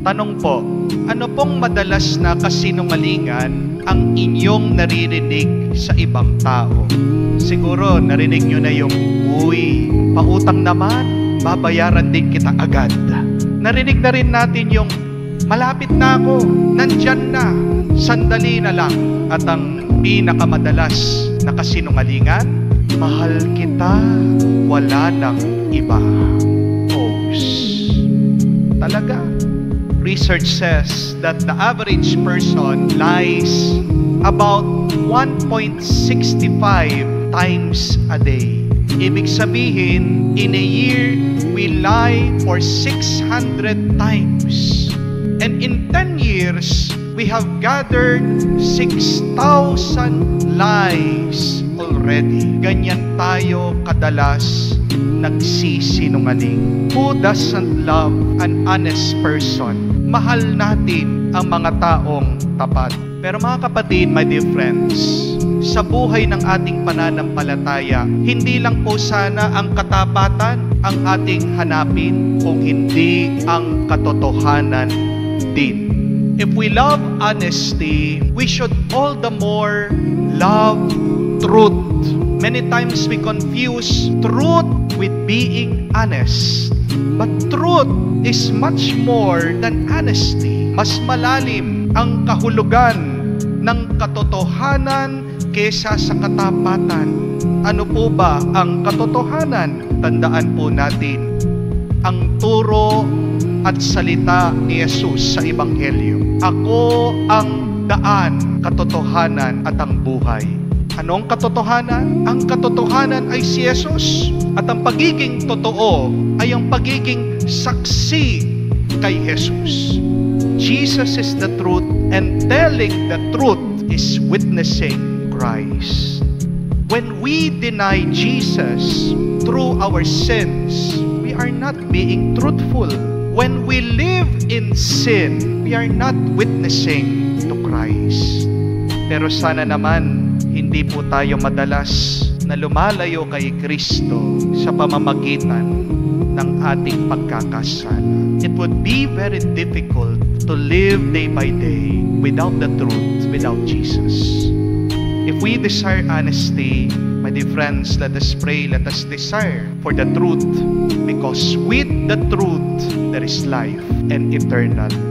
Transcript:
Tanong po, ano pong madalas na kasinungalingan ang inyong naririnig sa ibang tao? Siguro narinig nyo na yung, uy, pautang naman, babayaran din kita agad. Narinig na rin natin yung, malapit na ako, nandyan na, sandali na lang. At ang pinakamadalas na kasinungalingan, mahal kita, wala nang iba. Talaga. Research says that the average person lies about 1.65 times a day. Ibig sabihin, in a year, we lie for 600 times. And in 10 years, we have gathered 6,000 lies already. Ganyan tayo kadalas nagsisinungaling. Who doesn't love an honest person? Mahal natin ang mga taong tapat. Pero mga kapatid, my dear friends, sa buhay ng ating pananampalataya, hindi lang po sana ang katapatan ang ating hanapin, kung hindi ang katotohanan din. If we love honesty, we should all the more love truth. Many times we confuse truth with being honest. But truth is much more than honesty. Mas malalim ang kahulugan ng katotohanan kesa sa katapatan. Ano po ba ang katotohanan? Tandaan po natin ang turo at salita ni Jesus sa Ebanghelyo. Ako ang daan, katotohanan at ang buhay. Anong katotohanan? Ang katotohanan ay si Jesus. At ang pagiging totoo ay ang pagiging saksi kay Jesus. Jesus is the truth, and telling the truth is witnessing Christ. When we deny Jesus through our sins, we are not being truthful. When we live in sin, we are not witnessing to Christ. Pero sana naman, hindi po tayo madalas na lumalayo kay Kristo sa pamamagitan ng ating pagkakasala. It would be very difficult to live day by day without the truth, without Jesus. If we desire honesty, my dear friends, let us pray, let us desire for the truth, because with the truth there is life and eternal